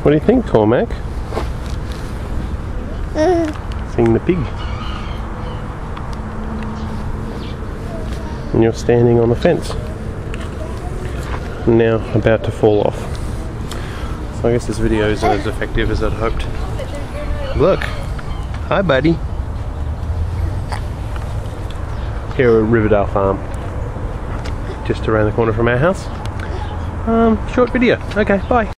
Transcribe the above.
What do you think, Cormac? Seeing the pig. And you're standing on the fence. Now about to fall off. So I guess this video isn't as effective as I'd hoped. Look! Hi, buddy! Here at Riverdale Farm. Just around the corner from our house. Short video. Okay, bye.